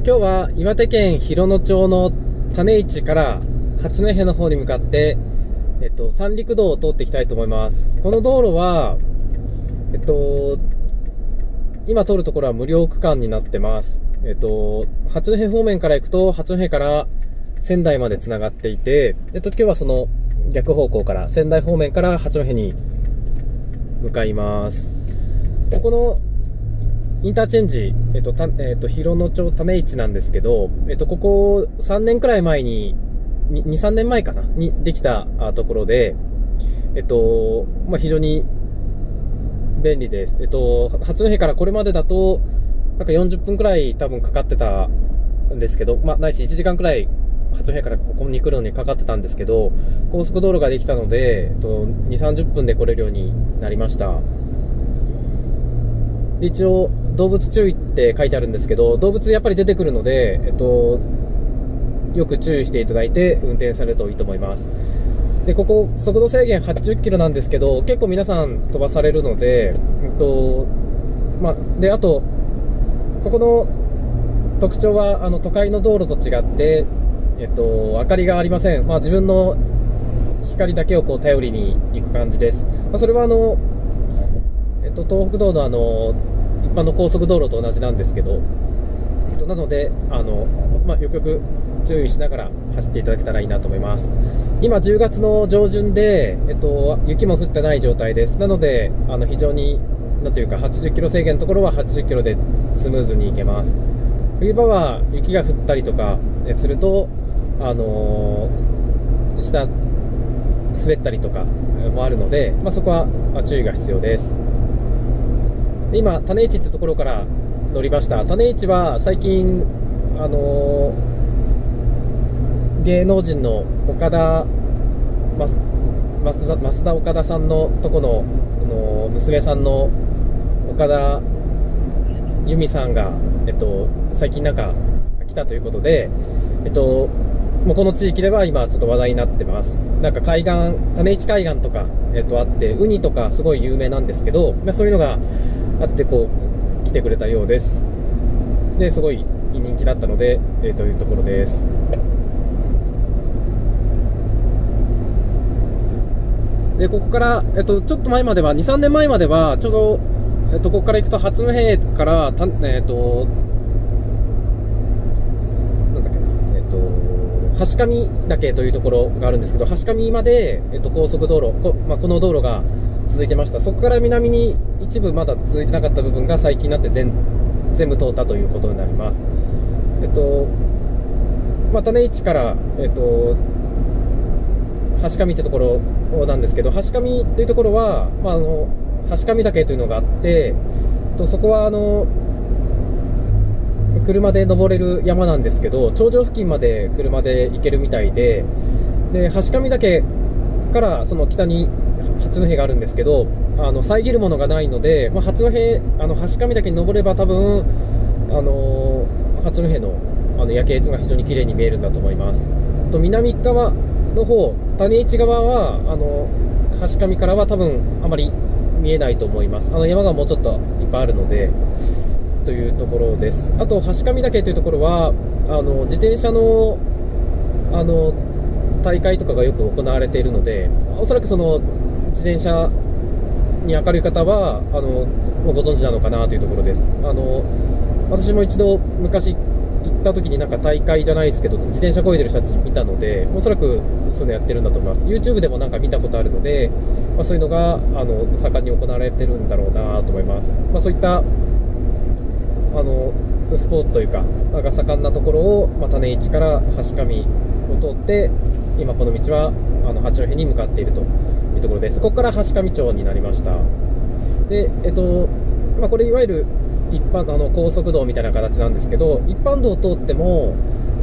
今日は岩手県洋野町の種市から八戸の方に向かって、三陸道を通っていきたいと思います。この道路は、今通るところは無料区間になってます。八戸方面から行くと、八戸から仙台までつながっていて、今日はその逆方向から仙台方面から八戸に向かいます。ここのインターチェンジ、洋野町種市なんですけど、ここ3年くらい前に、2、3年前かなにできたところで、非常に便利です。八戸からこれまでだと、なんか40分くらい多分かかってたんですけど、ないし1時間くらい八戸からここに来るのにかかってたんですけど、高速道路ができたので、2、30分で来れるようになりました。一応動物注意って書いてあるんですけど、動物やっぱり出てくるので、よく注意していただいて運転されるといいと思います。で、ここ速度制限80キロなんですけど、結構皆さん飛ばされるので、あとここの特徴は都会の道路と違って、明かりがありません。自分の光だけを頼りに行く感じです。それは東北道の一般の高速道路と同じなんですけど、なのでよくよく注意しながら走っていただけたらいいなと思います。今10月の上旬で、雪も降ってない状態です。なので非常になんというか80キロ制限のところは80キロでスムーズに行けます。冬場は雪が降ったりとかすると下滑ったりとかもあるので、そこは注意が必要です。今種市ってところから乗りました。種市は最近芸能人の増田岡田さんのとこの娘さんの岡田由美さんが最近なんか来たということで、もうこの地域では今ちょっと話題になってます。なんか海岸、種市海岸とかあってウニとかすごい有名なんですけど、そういうのがあって来てくれたようです。ですごい人気だったので、というところです。でここから、ちょっと前までは2、3年前まではちょうど、ここから行くと八戸からなんだっけな、橋上岳というところがあるんですけど、橋上まで、高速道路、この道路が続いてました。そこから南に一部まだ続いてなかった部分が最近になって全部通ったということになります。種市から、橋上ってところなんですけど、橋上っていうところは、橋上岳というのがあって、そこは車で登れる山なんですけど、頂上付近まで車で行けるみたいで、橋上岳からその北に八戸があるんですけど、遮るものがないので、八戸橋上岳に登れば多分八戸の夜景というのが非常に綺麗に見えるんだと思います。南側の方、種市側は橋上からは多分あまり見えないと思います。山がもうちょっといっぱいあるのでというところです。あと橋上岳というところは自転車の大会とかがよく行われているので、おそらくその自転車に明るい方はもうご存知なのかなというところです。私も一度昔行った時になんか大会じゃないですけど自転車漕いでる人たち見たので、おそらくそういうのやってるんだと思います。 YouTube でもなんか見たことあるので、そういうのが盛んに行われてるんだろうなと思います。そういったスポーツというかが盛んなところを、種市から橋上を通って今この道は八戸に向かっているというところです。ここから橋上町になりました。でこれいわゆる一般高速道みたいな形なんですけど、一般道を通っても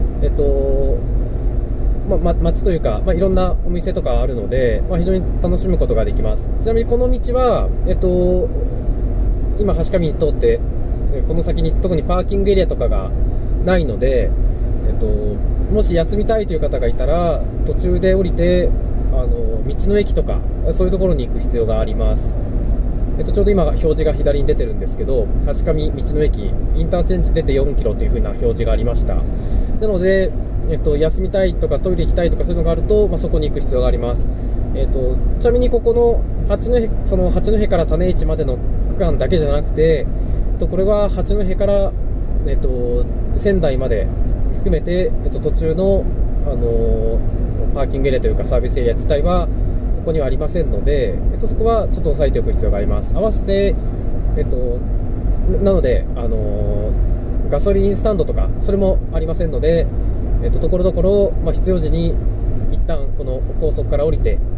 街というか、いろんなお店とかあるので、非常に楽しむことができます。ちなみにこの道は今橋上に通ってこの先に特にパーキングエリアとかがないので、もし休みたいという方がいたら途中で降りて道の駅とかそういうところに行く必要があります。 ちょうど今表示が左に出てるんですけど、橋上道の駅インターチェンジ出て4キロという風な表示がありました。なので、休みたいとかトイレ行きたいとかそういうのがあると、そこに行く必要があります。ちなみにここの八戸から種市までの区間だけじゃなくて、これは八戸から、仙台まで含めて、途中の、パーキングエリアというかサービスエリア自体はここにはありませんので、そこはちょっと押さえておく必要があります。合わせて、なので、ガソリンスタンドとかそれもありませんので、ところどころ、必要時に一旦この高速から降りて、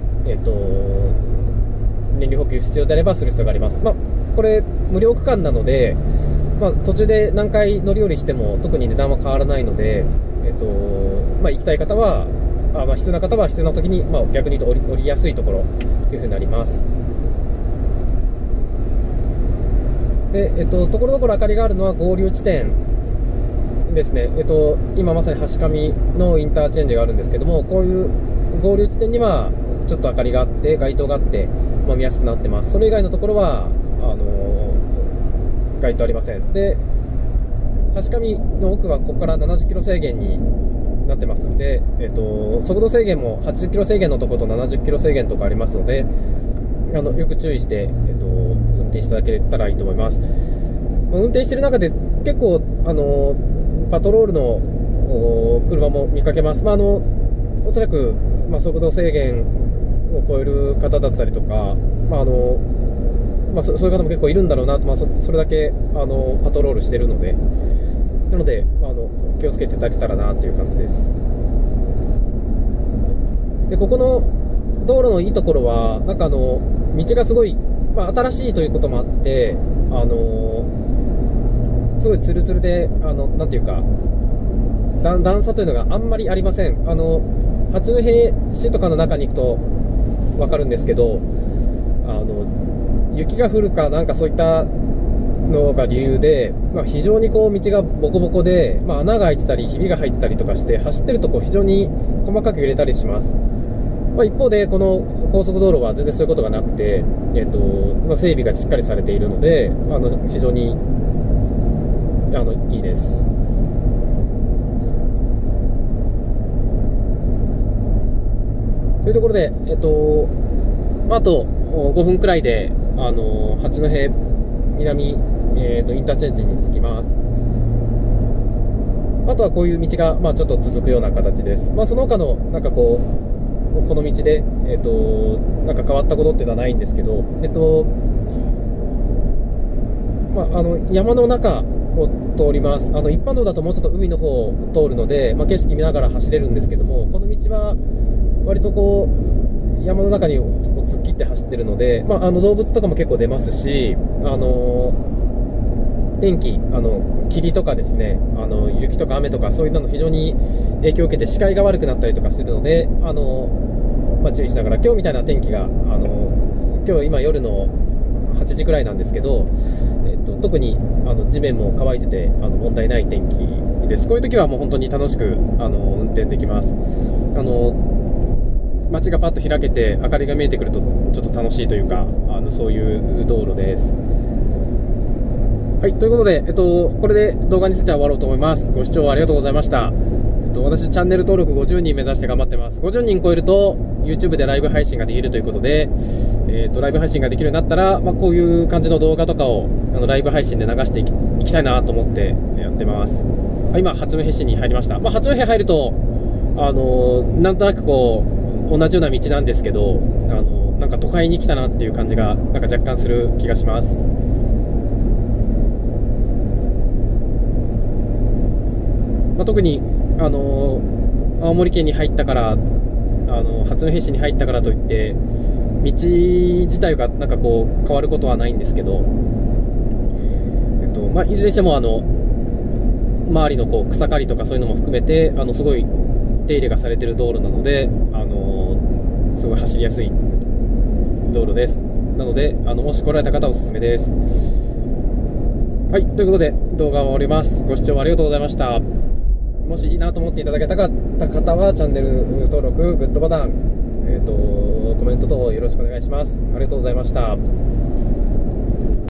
燃料補給必要であればする必要があります。これ無料区間なので、途中で何回乗り降りしても特に値段は変わらないので、行きたい方は、必要な方は必要な時に、逆に言うと降りやすいところというふうになります。で、ところどころ明かりがあるのは合流地点ですね。今まさに橋上のインターチェンジがあるんですけども、こういう合流地点にはちょっと明かりがあって、街灯があって、見やすくなってます。それ以外のところは街灯ありません。で、橋上の奥はここから70キロ制限になってますので、速度制限も80キロ制限のところと70キロ制限のところありますので、よく注意して、運転していただけたらいいと思います。運転している中で結構パトロールの車も見かけます。おそらく、速度制限を超える方だったりとか、そういう方も結構いるんだろうなと、それだけパトロールしているので、なので、気をつけていただけたらなという感じです。で、ここの道路のいいところは、道がすごい、新しいということもあって、すごいツルツルで、なんていうか、段差というのがあんまりありません。八戸市とかの中に行くと分かるんですけど、雪が降るかなんかそういったのが理由で、非常に道がボコボコで、穴が開いてたりひびが入ったりとかして、走ってると非常に細かく揺れたりします。一方でこの高速道路は全然そういうことがなくて、整備がしっかりされているので、非常にいいです。というところで、あと5分くらいで八戸南、インターチェンジに着きます。あとはこういう道が、ちょっと続くような形です。その他のこの道で、なんか変わったことっていうのはないんですけど、山の中を通ります。一般道だともうちょっと海の方を通るので、景色見ながら走れるんですけども、この道は割と山の中に突っ切って走ってるので、動物とかも結構出ますし、天気、霧とかですね、雪とか雨とかそういうの非常に影響を受けて視界が悪くなったりとかするので、注意しながら、今日みたいな天気が、今日今夜の8時くらいなんですけど、特に地面も乾いてて問題ない天気です。こういう時はもう本当に楽しく運転できます。街がパッと開けて明かりが見えてくるとちょっと楽しいというか、そういう道路です。はい、ということで、これで動画については終わろうと思います。ご視聴ありがとうございました。私チャンネル登録50人目指して頑張ってます。50人超えると YouTube でライブ配信ができるということで、ライブ配信ができるようになったら、こういう感じの動画とかをライブ配信で流していきたいなと思ってやってます。今八戸市に入りました。八戸入るとなんとなく同じような道なんですけど、なんか都会に来たなっていう感じがなんか若干する気がします。特に青森県に入ったから八戸市に入ったからといって道自体がなんか変わることはないんですけど、いずれにしても周りの草刈りとかそういうのも含めてすごい手入れがされている道路なので、すごい走りやすい道路です。なのでもし来られた方はおすすめです。はい、ということで動画を終わります。ご視聴ありがとうございました。もしいいなと思っていただけた方はチャンネル登録、グッドボタン、コメント等よろしくお願いします。ありがとうございました。